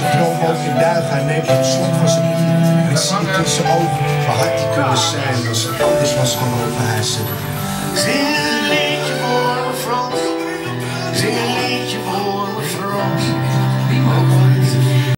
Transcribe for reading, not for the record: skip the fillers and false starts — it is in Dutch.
zijn droom ook in duigen. Hij neemt een slok van zijn bier. En zie ik in zijn ogen waar had hij kunnen zijn als het anders was gelopen. Hij zegt: zing een liedje voor me Frans, zing een liedje voor me Frans.